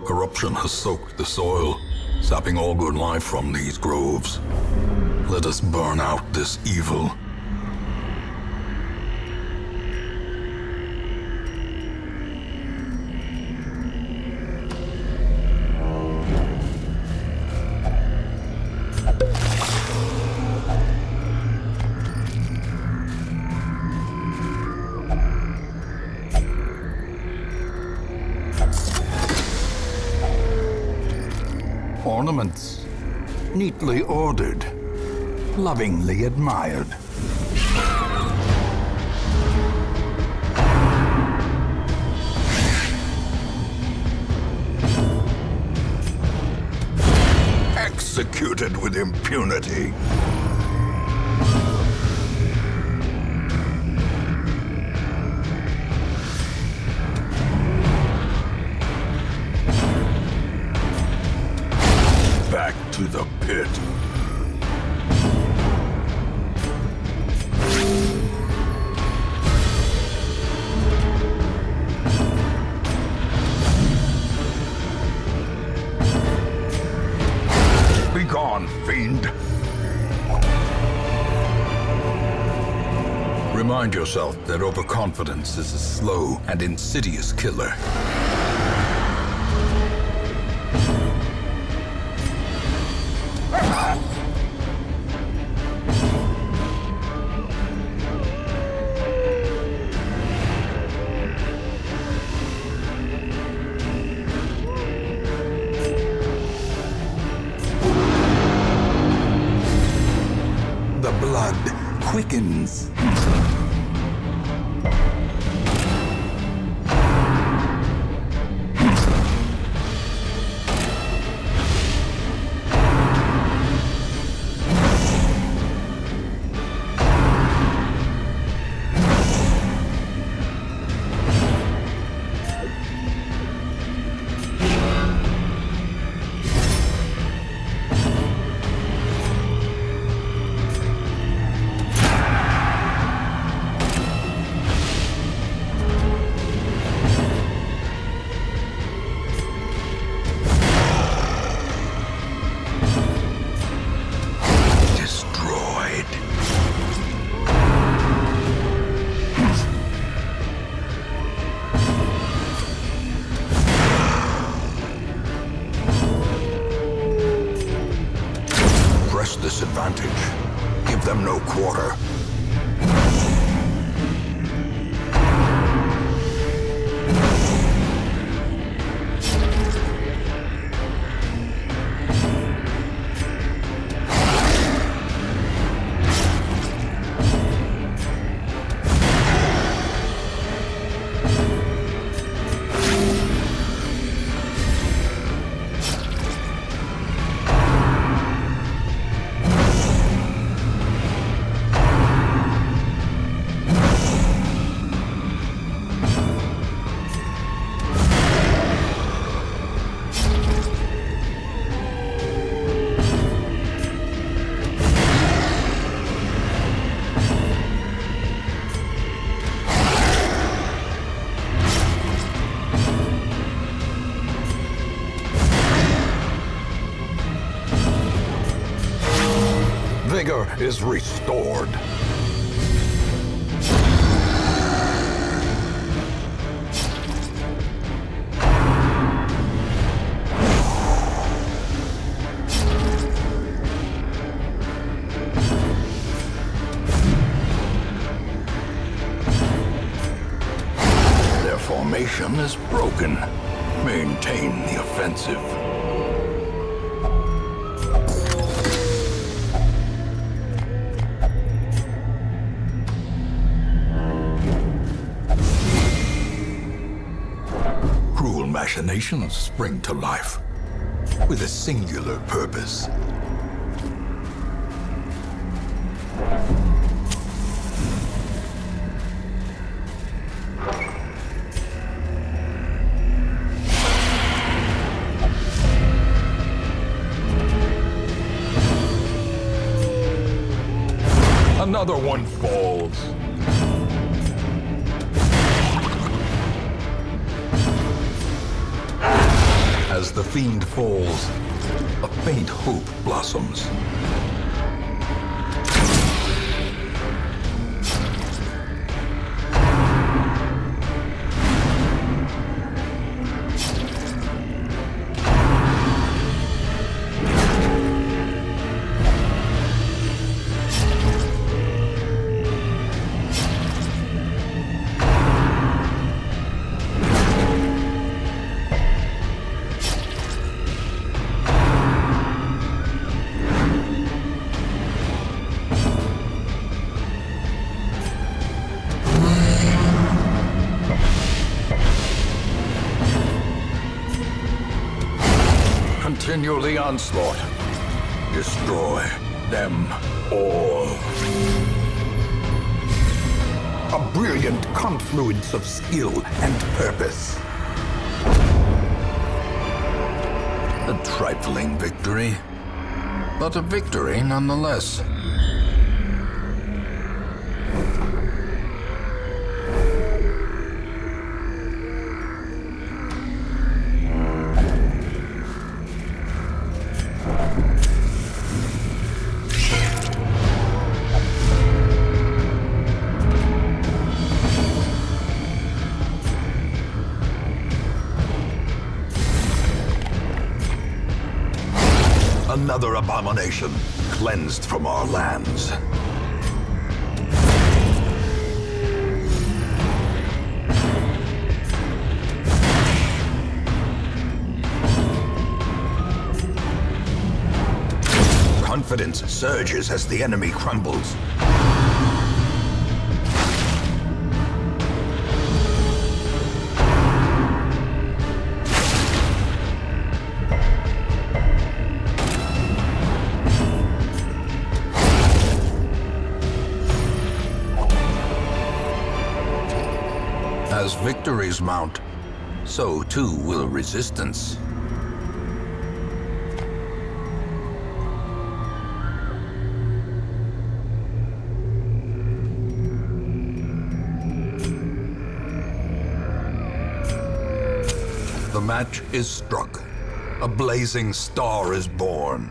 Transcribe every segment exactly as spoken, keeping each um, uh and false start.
Corruption has soaked the soil, sapping all good life from these groves. Let us burn out this evil. Ornaments, neatly ordered, lovingly admired. Executed with impunity. Back to the pit. Begone, fiend. Remind yourself that overconfidence is a slow and insidious killer. The blood quickens. Disadvantage. Give them no quarter. Vigor is restored. Their formation is broken. Maintain the offensive. Machinations spring to life with a singular purpose. Another one falls. As the fiend falls, a faint hope blossoms. Continue the onslaught. Destroy them all. A brilliant confluence of skill and purpose. A trifling victory, but a victory nonetheless. Another abomination cleansed from our lands. Confidence surges as the enemy crumbles. As victories mount, so too will resistance. The match is struck. A blazing star is born.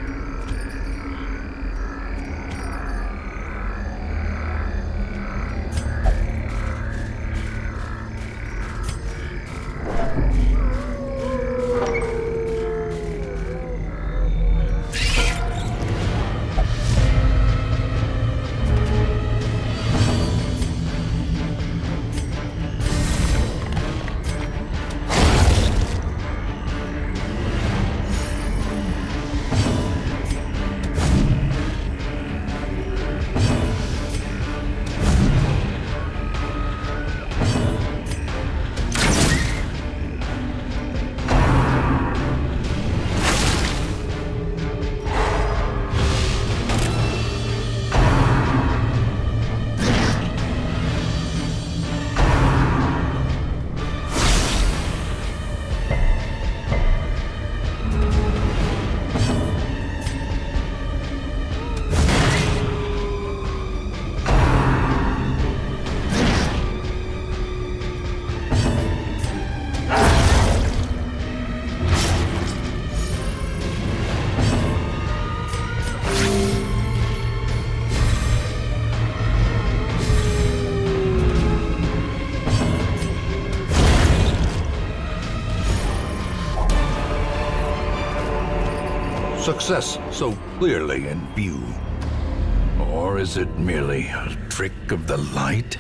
Success so clearly in view. Or is it merely a trick of the light?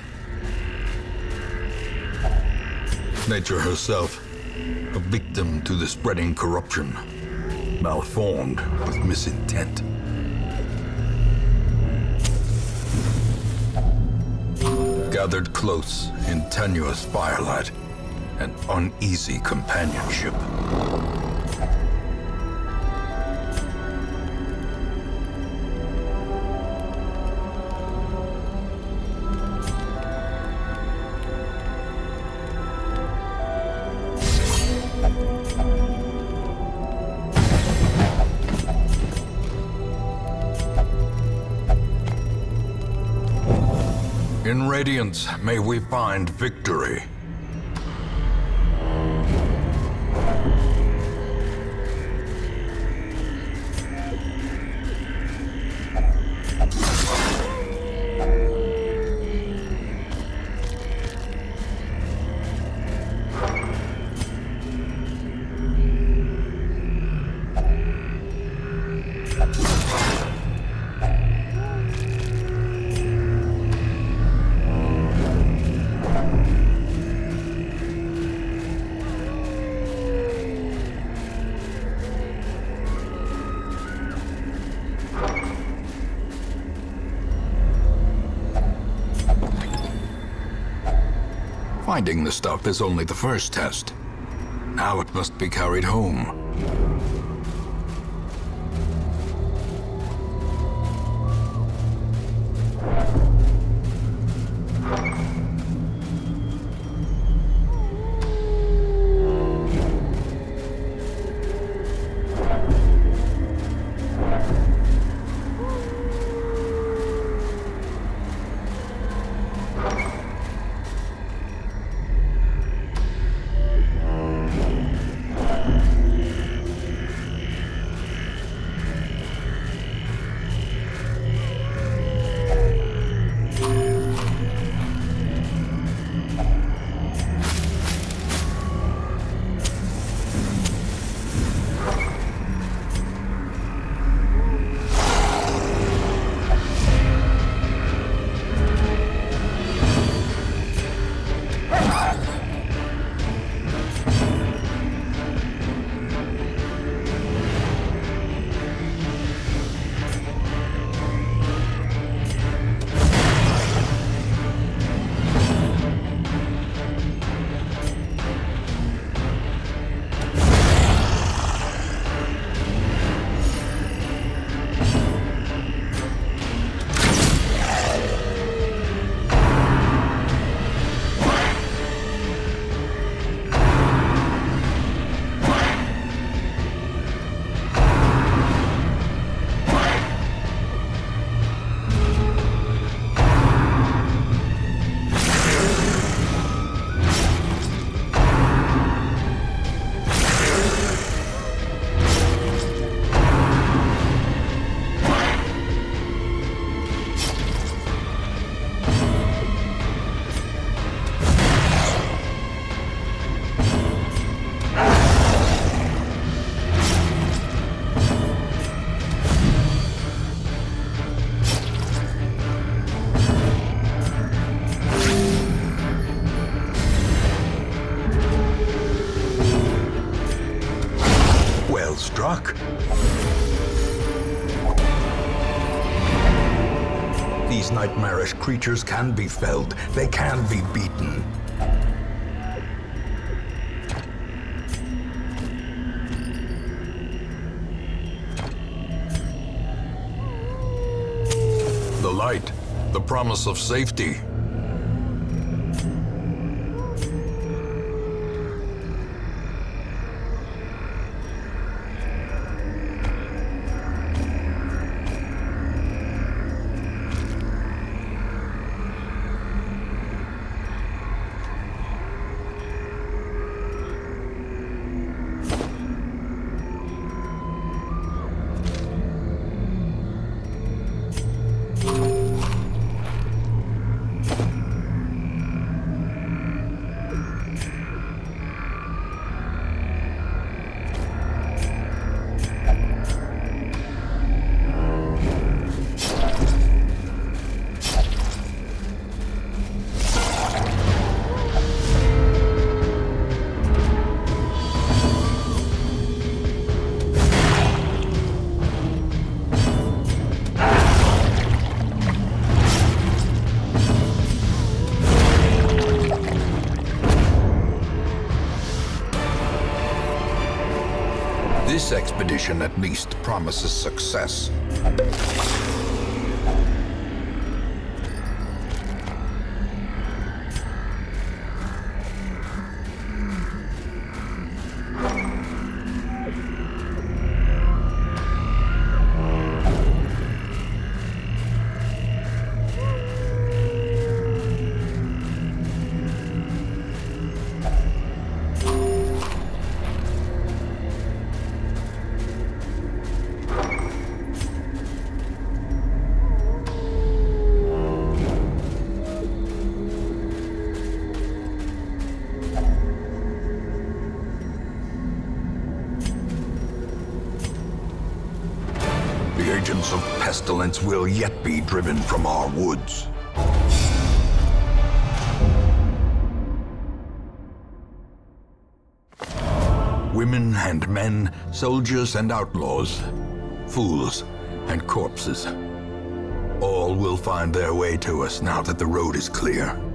Nature herself, a victim to the spreading corruption, malformed with misintent. Gathered close in tenuous firelight and uneasy companionship. In Radiance, may we find victory. Finding the stuff is only the first test. Now it must be carried home. Struck. These nightmarish creatures can be felled. They can be beaten. The light, the promise of safety. This expedition at least promises success. The agents of pestilence will yet be driven from our woods. Women and men, soldiers and outlaws, fools and corpses. All will find their way to us now that the road is clear.